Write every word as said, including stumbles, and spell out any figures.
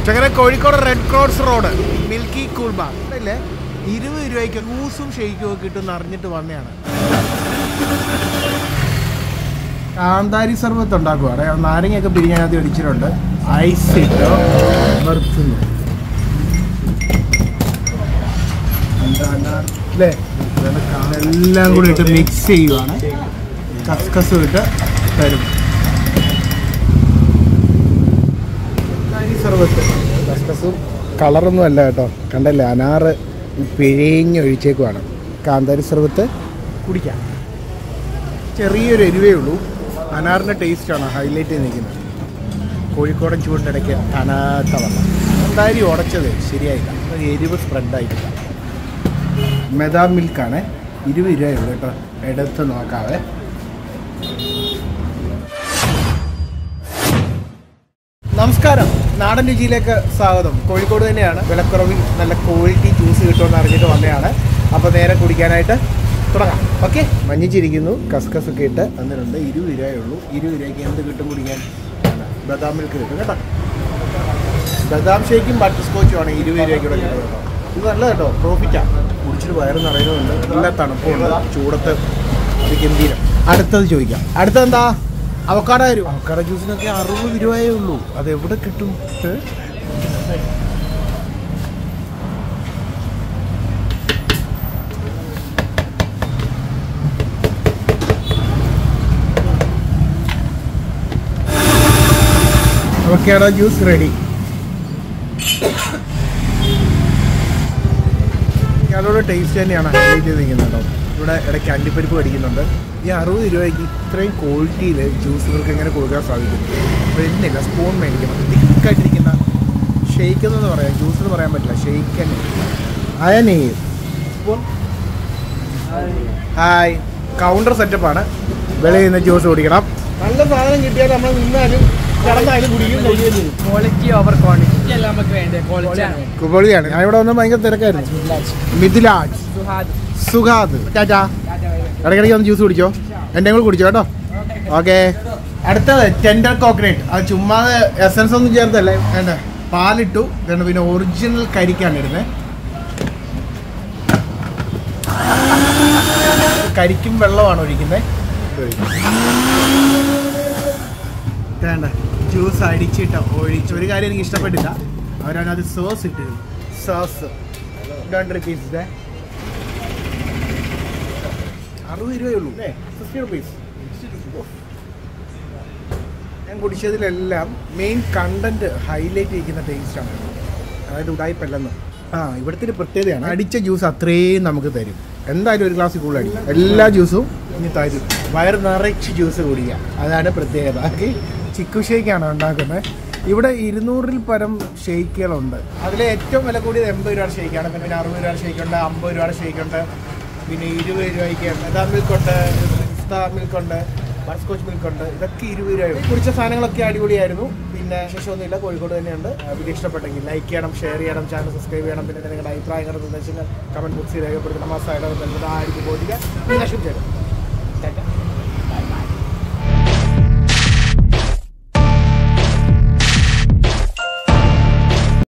ചങ്ങര Kozhikode red cross road milky cool bar അല്ലേ? ഇരുപത് രൂപയ്ക്ക് ജ്യൂസും ഷെയ്ക്കും ഒക്കെ കിട്ടുമെന്ന് അറിഞ്ഞിട്ട് വന്നതാണ്. കാന്താരി സർബത്ത് ഉണ്ടാക്കുവാണ്. നാരങ്ങയൊക്കെ പിരിഞ്ഞതിനകത്ത് ഒടിച്ചിട്ടുണ്ട്. ഐസ് ഇട്ടോ വറുത്തുന്നു അല്ലേ? എല്ലാം കൂടി ഇട്ട് മിക്സ് ചെയ്യുവാണ്. കസ്കസും ഇട്ട് തരും. സർബത്ത് കസ്കസും കളറൊന്നും അല്ല കേട്ടോ, കണ്ടല്ലേ? അനാറ് പിഴഞ്ഞൊഴിച്ചേക്കുവാണ്. കാന്താരി സർബത്ത് കുടിക്കാം. ചെറിയൊരു എരിവേ ഉള്ളൂ. അനാറിൻ്റെ ടേസ്റ്റാണ് ഹൈലൈറ്റ് ചെയ്ത് നിൽക്കുന്നത്. കോഴിക്കോടൻ ചൂടിനിടയ്ക്ക് കനാത്ത വെള്ളം. കാന്താരി ഉടച്ചത് ശരിയായില്ല, എരിവ് സ്പ്രെഡായിട്ടില്ല. മെതാ മിൽക്കാണ്. ഇരുപത് രൂപയുള്ളൂ കേട്ടോ. എടുത്ത് നോക്കാവേ. നമസ്കാരം, നാടൻ രുചിയിലേക്ക് സ്വാഗതം. കോഴിക്കോട് തന്നെയാണ്. വിലക്കുറവിൽ നല്ല ക്വാളിറ്റി ജ്യൂസ് കിട്ടുമെന്ന് അറിഞ്ഞിട്ട് വന്നതാണ്. അപ്പോൾ നേരെ കുടിക്കാനായിട്ട് തുടങ്ങാം. ഓക്കെ, മഞ്ഞിച്ചിരിക്കുന്നു. കസ്കസൊക്കെ ഇട്ട് തന്നിട്ടുണ്ട്. ഇരുപത് രൂപയുള്ളൂ. ഇരുപത് രൂപയ്ക്ക് എന്ത് കിട്ടും കുടിക്കാൻ? ബദാം മിൽക്ക് കിട്ടും കേട്ടോ. ബദാം ഷേക്കും ബട്ടർ സ്കോച്ചുമാണ് ഇരുപത് രൂപയ്ക്ക് ഇവിടെ കിട്ടുന്നത് കേട്ടോ. ഇത് നല്ല കേട്ടോ, പ്രോഫിറ്റാണ്. കുടിച്ചിട്ട് വയറ് നിറയുന്നുണ്ട്. നല്ല തണുപ്പുണ്ട്. ചൂടത്ത് അത് ഗംഭീരം. അടുത്തത് ചോദിക്കാം. അടുത്തെന്താ? അവക്കാട വരും. അവക്കാട ജ്യൂസിനൊക്കെ അറുപത് രൂപയേ ഉള്ളൂ. അതെവിടെ കിട്ടും? Avocado juice ready. അതോടെ ടേസ്റ്റ് തന്നെയാണ് ഹൈലൈറ്റ് ചെയ്ത് നിൽക്കുന്നത് കേട്ടോ. ഇവിടെ ഇടയ്ക്ക് അണ്ടിപ്പരിപ്പ് കടിക്കുന്നുണ്ട്. ഈ അറുപത് രൂപയ്ക്ക് ഇത്രയും ക്വാളിറ്റിയിൽ ജ്യൂസുകൾക്ക് എങ്ങനെ കൊടുക്കാൻ സാധിക്കും? വരുന്നില്ല. സ്പൂൺ മേടിക്കണം. തിക്കായിട്ടിരിക്കുന്ന ഷെയ്ക്കെന്ന് പറയാം, ജ്യൂസ് എന്ന് പറയാൻ പറ്റില്ല. ഷെയ്ക്ക് തന്നെ. അയനേ സ്പൂൺ. ഹായ്, കൗണ്ടർ സെറ്റപ്പാണ്. വെളിയിൽ നിന്ന് ജ്യൂസ് കുടിക്കണം. നല്ല സാധനം കിട്ടിയാൽ നമ്മൾ നിന്നാലും കടന്നാലും കുടിക്കും. ക്വാളിറ്റി ഓവർ ക്വാണ്ടിറ്റി അല്ല നമുക്ക് വേണ്ടത്, ക്വാളിറ്റിയാണ്. ഞാൻ ഇവിടെ വന്ന് ഭയങ്കര തിരക്കായിരുന്നു. മിഥിലാജ്, സുഹാദ്, ടാറ്റാ. ഇടയ്ക്കിടയ്ക്ക് വന്ന് ജ്യൂസ് കുടിച്ചോ. എൻ്റെ കൂടെ കുടിച്ചോ കേട്ടോ. ഓക്കെ. അടുത്തത് ടെൻഡർ കോക്കനട്ട്. അത് ചുമ്മാതെ എസൻസ് ഒന്നും ചേർത്തല്ലേ, വേണ്ട. പാലിട്ടു. പിന്നെ ഒറിജിനൽ കരിക്കാണ് ഇടുന്നത്. കരിക്കും വെള്ളമാണ് ഒഴിക്കുന്നത്. വേണ്ട, ജ്യൂസ് അടിച്ചിട്ട് ഒഴിച്ച്. ഒരു കാര്യം എനിക്ക് ഇഷ്ടപ്പെട്ടില്ല, അവരതിനകത്ത് സോസ് ഇട്ടിരുന്നു. സോസ് രണ്ട് റുപ്പീസിൻ്റെ അറുപത് രൂപയുള്ളൂ അല്ലേ? Fifty rupees. ഞാൻ കുടിച്ചതിലെല്ലാം മെയിൻ കണ്ടന്റ് ഹൈലൈറ്റ് ചെയ്യുന്ന ടേസ്റ്റാണ്. അതായത് ഉടായ്പല്ലെന്ന്. ആ, ഇവിടുത്തെ ഒരു പ്രത്യേകതയാണ്, അടിച്ച ജ്യൂസ് അത്രയും നമുക്ക് തരും. എന്തായാലും ഒരു ഗ്ലാസ് കൂടുതൽ അടിക്കും. എല്ലാ ജ്യൂസും ഇനി തരും. വയറ് നിറച്ച് ജ്യൂസ് കുടിക്കുക, അതാണ് പ്രത്യേകത. ചിക്കു ഷേക്കാണ് ഉണ്ടാക്കുന്നത്. ഇവിടെ ഇരുന്നൂറിൽ പരം ഷേക്കുകളുണ്ട്. അതിലെ ഏറ്റവും വില കൂടിയത് എൺപത് രൂപയുടെ ഷേക്കാണ്. പിന്നെ അറുപത് രൂപയുടെ ഷേക്കുണ്ട്, അമ്പത് രൂപയുടെ ഷേക്കുണ്ട്, പിന്നെ ഇരുപത് രൂപയ്ക്ക് മെതാ മിൽക്കുണ്ട്, പിസ്ത മിൽക്കുണ്ട്, ബട്ടർ സ്കോച്ച് മിൽക്കുണ്ട്. ഇതൊക്കെ ഇരുപത് രൂപ. കുടിച്ച സാധനങ്ങളൊക്കെ അടിപൊളിയായിരുന്നു. പിന്നെ ശേഷമൊന്നുമില്ല. കോഴിക്കോട് തന്നെയുണ്ട്. വീഡിയോ ഇഷ്ടപ്പെട്ടെങ്കിൽ ലൈക്ക് ചെയ്യണം, ഷെയർ ചെയ്യണം, ചാനൽ സബ്സ്ക്രൈബ് ചെയ്യണം. പിന്നെ നിങ്ങളുടെ അഭിപ്രായങ്ങളും നിർദ്ദേശങ്ങൾ കമൻറ്റ് ബോക്സിൽ രേഖപ്പെടുത്തണം. മാസമായിട്ട് ആയിരിക്കും പോയിട്ടില്ല. നഷ്ടം ചെയ്യണം.